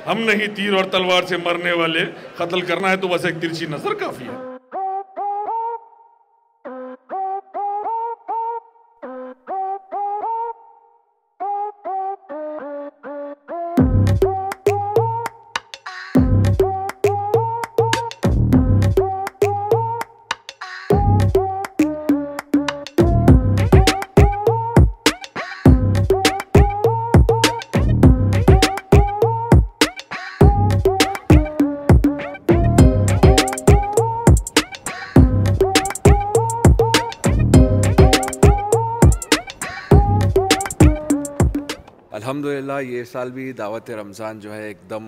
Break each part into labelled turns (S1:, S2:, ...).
S1: हम नहीं तीर और तलवार से मरने वाले, कत्ल करना है तो बस एक तिरछी नजर काफी है।
S2: अल्हम्दुलिल्लाह ये साल भी दावत रमज़ान जो है एकदम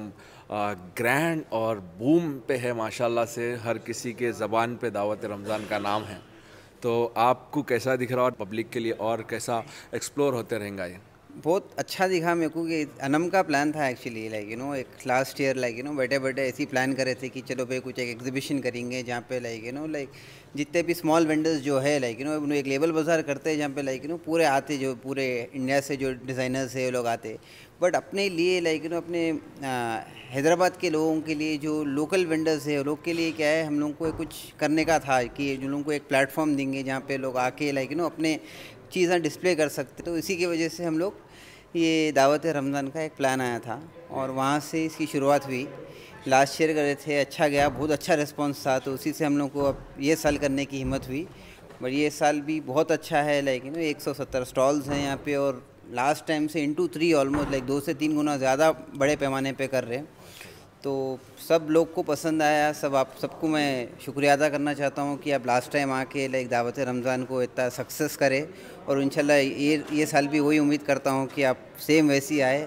S2: ग्रैंड और बूम पे है माशाल्लाह से। हर किसी के ज़बान पे दावत रमज़ान का नाम है। तो आपको कैसा दिख रहा है और पब्लिक के लिए और कैसा एक्सप्लोर होते रहेगा ये?
S3: बहुत अच्छा दिखा मेरे को कि अनम का प्लान था एक्चुअली, लाइक एक लास्ट ईयर बैठे बैठे ऐसे ही प्लान करे थे कि चलो भाई कुछ एक एग्जीबिशन करेंगे जहाँ पे लाइक जितने भी स्मॉल वेंडर्स जो है एक लेबल बाज़ार करते हैं जहाँ पे पूरे आते, जो पूरे इंडिया से जो डिज़ाइनर्स है वो लोग आते, बट अपने लिए अपने हैदराबाद के लोगों के लिए जो लोकल वेंडर्स है लोग के लिए क्या है, हम लोगों को कुछ करने का था कि जो लोगों को एक प्लेटफॉर्म देंगे जहाँ पे लोग आके अपने चीज़ें डिस्प्ले कर सकते। तो इसी की वजह से हम लोग ये दावत रमज़ान का एक प्लान आया था और वहाँ से इसकी शुरुआत हुई। लास्ट ईयर करे थे, अच्छा गया, बहुत अच्छा रिस्पांस था, तो उसी से हम लोग को अब ये साल करने की हिम्मत हुई। बट ये साल भी बहुत अच्छा है, 170 स्टॉल्स हैं यहाँ पे और लास्ट टाइम से इंटू 3 ऑलमोस्ट 2 से 3 गुना ज़्यादा बड़े पैमाने पे कर रहे हैं। तो सब लोग को पसंद आया, आप सबको मैं शुक्रिया अदा करना चाहता हूँ कि आप लास्ट टाइम आके दावत रमज़ान को इतना सक्सेस करें और इंशाल्लाह ये साल भी वही उम्मीद करता हूँ कि आप सेम वैसी आए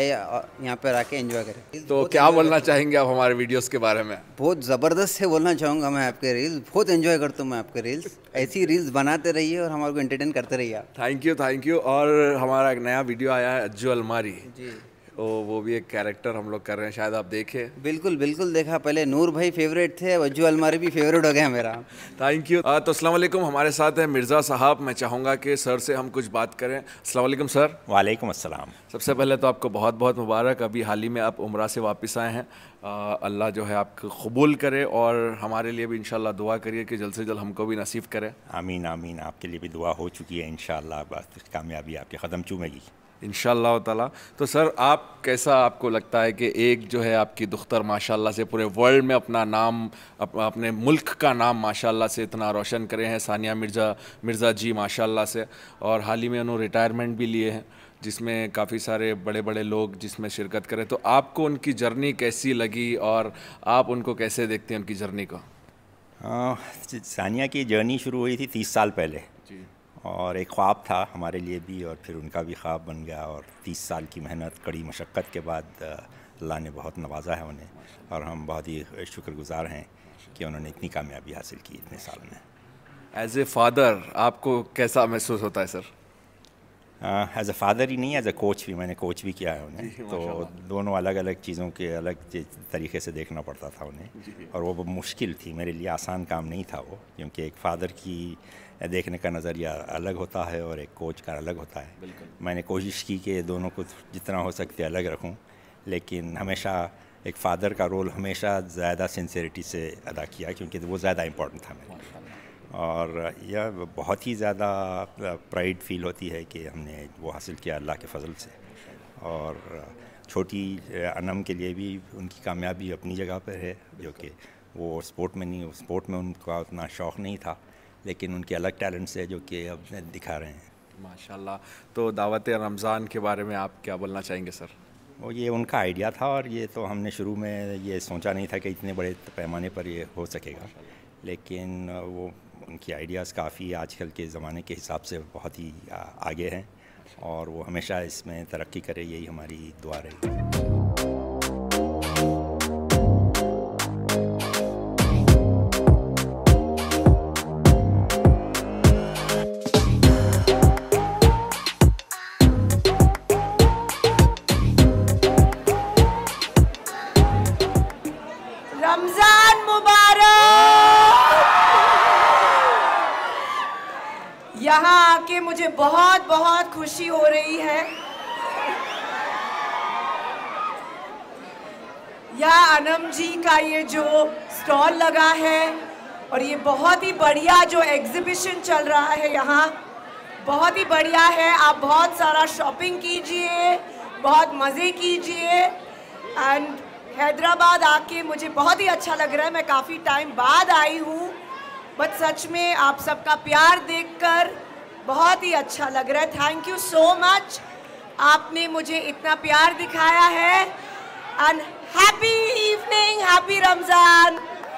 S3: यहाँ पर आके एंजॉय करें।
S2: तो क्या बोलना चाहेंगे आप हमारे वीडियोस के बारे में?
S3: बहुत ज़बरदस्त से बोलना चाहूँगा मैं, आपके रील्स बहुत एंजॉय करता हूँ मैं आपके रील्स। ऐसी रील्स बनाते रहिए और हमारे को एंटरटेन करते रहिए आप।
S2: Thank you. और हमारा एक नया वीडियो आया है अज्जू अलमारी
S3: जी,
S2: वो भी एक कैरेक्टर हम लोग कर रहे हैं, शायद आप देखे।
S3: बिल्कुल देखा। पहले नूर भाई फेवरेट थे, अज्जू अलमारी भी फेवरेट हो गया मेरा।
S2: Thank you. तो अस्सलाम वालेकुम, हमारे साथ है मिर्ज़ा साहब। मैं चाहूँगा कि सर से हम कुछ बात करें। अस्सलाम वालेकुम सर।
S4: वालेकुम अस्सलाम।
S2: सबसे पहले तो आपको बहुत बहुत मुबारक, अभी हाल ही में आप उम्रा से वापस आए हैं। अल्लाह जो है आपको कबूल करे और हमारे लिए भी इंशाल्लाह दुआ करिए कि जल्द से जल्द हमको भी नसीब करे।
S4: आमीन आमीन। आपके लिए भी दुआ हो चुकी है, इंशाल्लाह बस कामयाबी आपके कदम चूमेगी
S2: इंशाल्लाह ताला। तो सर कैसा आपको लगता है कि एक जो है आपकी दुख्तर माशाल्लाह से पूरे वर्ल्ड में अपना नाम, अपने मुल्क का नाम माशाल्लाह से इतना रोशन करे हैं, सानिया मिर्ज़ा जी माशाल्लाह से, और हाल ही में उन्होंने रिटायरमेंट भी लिए हैं जिसमें काफ़ी सारे बड़े बड़े लोग जिसमें शिरकत करें। तो आपको उनकी जर्नी कैसी लगी और आप उनको कैसे देखते हैं उनकी जर्नी को?
S4: सानिया की जर्नी शुरू हुई थी 30 साल पहले जी, और एक ख्वाब था हमारे लिए भी और फिर उनका भी ख्वाब बन गया। और 30 साल की मेहनत, कड़ी मशक्क़त के बाद अल्लाह ने बहुत नवाजा है उन्हें और हम बहुत ही शुक्रगुज़ार हैं कि उन्होंने इतनी कामयाबी हासिल की इतने साल में।
S2: एज ए फ़ादर आपको कैसा महसूस होता है सर?
S4: एज ए फ़ादर ही नहीं, एज ए कोच भी, मैंने कोच भी किया है उन्हें, तो दोनों अलग अलग चीज़ों के अलग तरीके से देखना पड़ता था उन्हें और वो मुश्किल थी मेरे लिए, आसान काम नहीं था वो, क्योंकि एक फ़ादर की देखने का नज़रिया अलग होता है और एक कोच का अलग होता है। मैंने कोशिश की कि दोनों को जितना हो सकते अलग रखूं, लेकिन हमेशा एक फ़ादर का रोल हमेशा ज़्यादा सिंसेरिटी से अदा किया क्योंकि वो ज़्यादा इम्पोर्टेंट था मेरे लिए। और यह बहुत ही ज़्यादा प्राइड फील होती है कि हमने वो हासिल किया अल्लाह के फ़ज़ल से। और छोटी अनम के लिए भी उनकी कामयाबी अपनी जगह पर है, जो कि वो स्पोर्ट में उनका उतना शौक़ नहीं था, लेकिन उनके अलग टैलेंट्स है जो कि अब दिखा रहे हैं
S2: माशाल्लाह। तो दावत रमज़ान के बारे में आप क्या बोलना चाहेंगे सर?
S4: वो ये उनका आइडिया था और ये तो हमने शुरू में ये सोचा नहीं था कि इतने बड़े पैमाने पर ये हो सकेगा, लेकिन वो उनकी आइडियाज़ काफ़ी आजकल के ज़माने के हिसाब से बहुत ही आगे हैं और वो हमेशा इसमें तरक्की करे, यही हमारी दुआ रही।
S5: रमजान मुबारक। यहाँ आके मुझे बहुत बहुत खुशी हो रही है। या अनम जी का ये जो स्टॉल लगा है और ये बहुत ही बढ़िया जो एग्जीबिशन चल रहा है यहाँ, बहुत ही बढ़िया है। आप बहुत सारा शॉपिंग कीजिए, बहुत मज़े कीजिए। एंड हैदराबाद आके मुझे बहुत ही अच्छा लग रहा है। मैं काफ़ी टाइम बाद आई हूँ, बट सच में आप सबका प्यार देखकर बहुत ही अच्छा लग रहा है। थैंक यू सो मच, आपने मुझे इतना प्यार दिखाया है। And happy evening, happy Ramzan.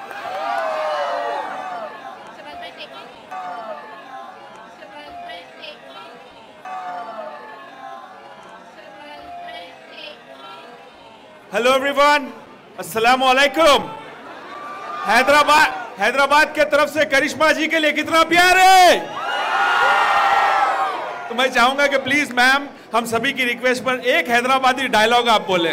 S6: Hello everyone, अस्सलामु अलैकुम। हैदराबाद के तरफ से करिश्मा जी के लिए कितना प्यार है। तो मैं चाहूंगा कि प्लीज मैम, हम सभी की रिक्वेस्ट पर एक हैदराबादी डायलॉग आप बोले।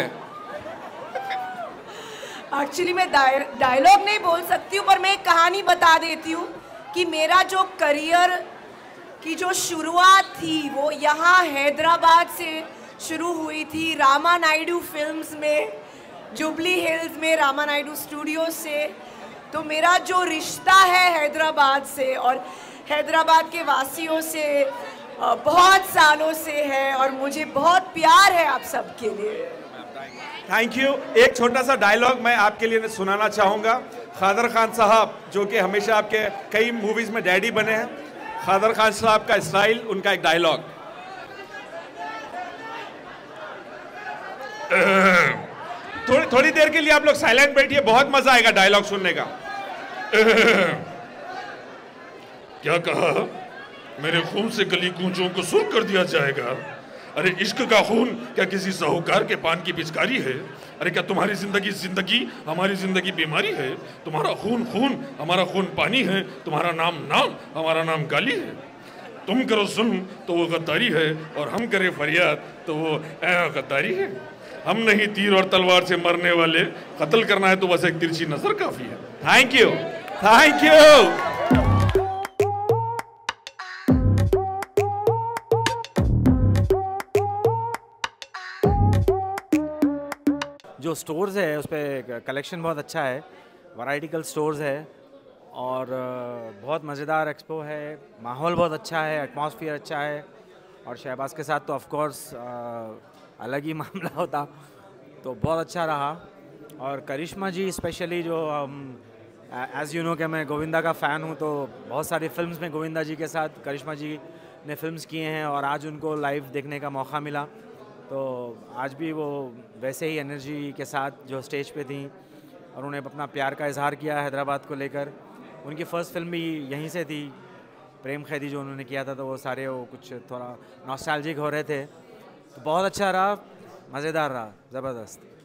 S5: एक्चुअली मैं डायलॉग नहीं बोल सकती हूँ, पर मैं एक कहानी बता देती हूँ कि मेरा जो करियर की जो शुरुआत थी वो यहाँ हैदराबाद से शुरू हुई थी। रामा नायडू फिल्म्स में, जुबली हिल्स में रामा नायडू स्टूडियो से। तो मेरा जो रिश्ता है हैदराबाद से और हैदराबाद के वासियों से बहुत सालों से है और मुझे बहुत प्यार है आप सबके लिए।
S6: Thank you. एक छोटा सा डायलॉग मैं आपके लिए सुनाना चाहूंगा। खादर खान साहब, जो कि हमेशा आपके कई मूवीज में डैडी बने हैं, खादर खान साहब का स्टाइल, उनका एक डायलॉग। थोड़ी देर के लिए आप लोग साइलेंट बैठिए, बहुत मजा आएगा डायलॉग सुनने का।
S1: क्या कहा? मेरे खून से गली कूंचों को सुर्ख कर दिया जाएगा? अरे इश्क का खून क्या किसी साहूकार के पान की पिचकारी है? अरे क्या तुम्हारी जिंदगी हमारी जिंदगी बीमारी है? तुम्हारा खून खून, हमारा खून पानी है। तुम्हारा नाम नाम, हमारा नाम गाली है। तुम करो जुल्म तो वो गद्दारी है, और हम करें फरियाद तो वो गद्दारी है। हम नहीं तीर और तलवार से मरने वाले, कत्ल करना है तो बस एक तिरछी नजर काफी है।
S6: Thank you, thank you.
S7: जो स्टोर्स है उस पर कलेक्शन बहुत अच्छा है, वैराइटिकल स्टोर्स है और बहुत मज़ेदार एक्सपो है। माहौल बहुत अच्छा है, एटमॉस्फेयर अच्छा है और शहबाज के साथ तो ऑफ कोर्स अलग ही मामला होता, तो बहुत अच्छा रहा। और करिश्मा जी स्पेशली, जो एज़ यू नो कि मैं गोविंदा का फ़ैन हूँ, तो बहुत सारी फिल्म्स में गोविंदा जी के साथ करिश्मा जी ने फिल्म्स किए हैं और आज उनको लाइव देखने का मौका मिला। तो आज भी वो वैसे ही एनर्जी के साथ जो स्टेज पे थी और उन्हें अपना प्यार का इजहार किया हैदराबाद को लेकर। उनकी फ़र्स्ट फिल्म भी यहीं से थी, प्रेम कैदी जो उन्होंने किया था, तो वो सारे वो कुछ थोड़ा नॉस्टैल्जिक हो रहे थे। तो बहुत अच्छा रहा, मज़ेदार रहा, ज़बरदस्त।